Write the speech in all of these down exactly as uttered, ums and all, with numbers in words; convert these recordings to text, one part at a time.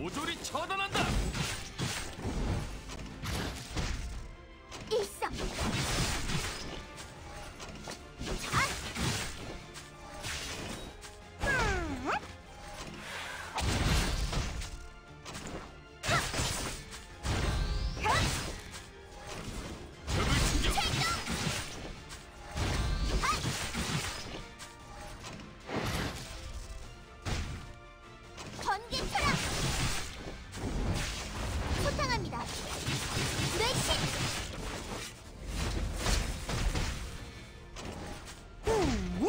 모조리 처단한다. 일성. 자. 하. 적을 추격. 번개 철학. 소탕합니다. 뇌신. 음.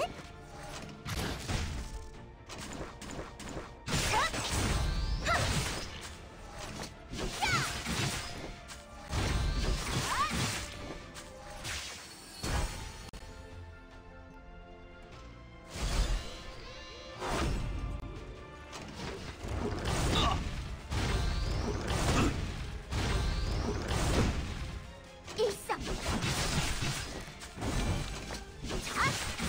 하! 하! 야! 아! 일성. 자.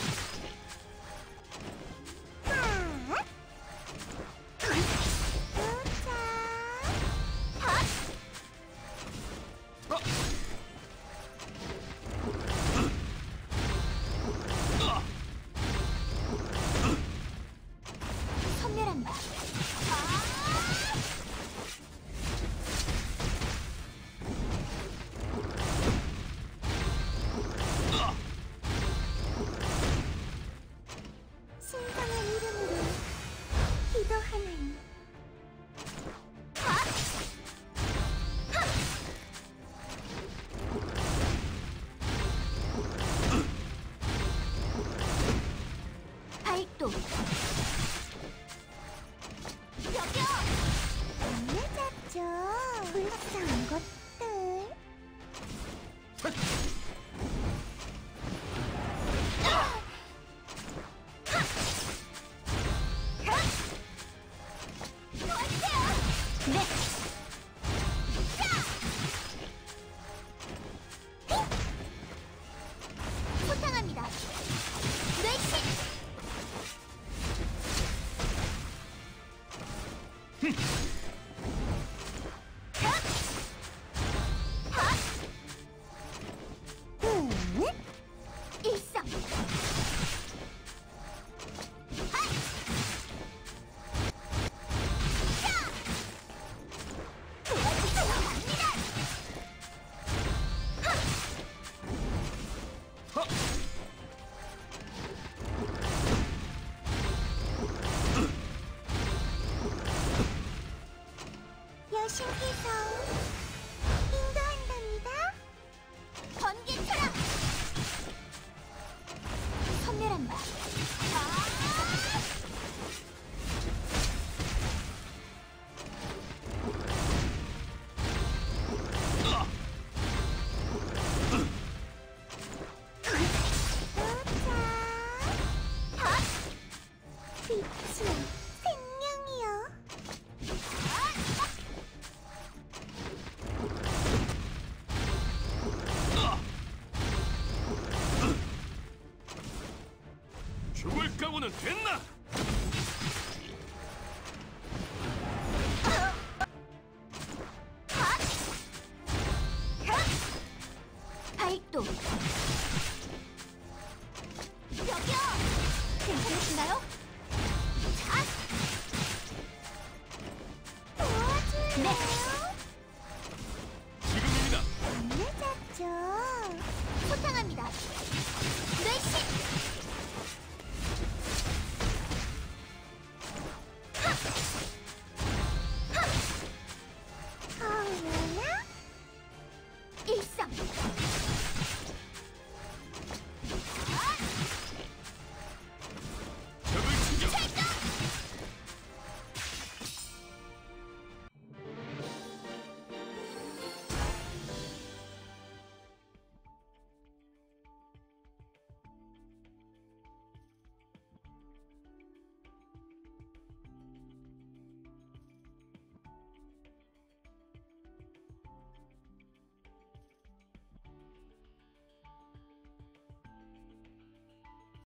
하. 도착. 핫. 어. 어. 섬멸한다. 아! 신성한 이름으로 기도하나니. 하! 하! 발도. 여겨. 오늘 잡죠. 불쌍한 것들. 도와주세요. 네. 자. 소탕합니다. 뇌신. 핫. 핫. 음. 일성. 핫. 자. 도와주세요. 갑니다. 하. 하. 여신께서 인도한답니다. 번개 철학. 섬멸한다. 아! 도착. 핫. 빛이 생명이여. 핫. 죽을 각오는 됐나? 핫! 핫! 발도. 여기요. 괜찮으신가요? 자. 도와줄래요? 네. 지금입니다. 오늘 잡죠. 소탕합니다.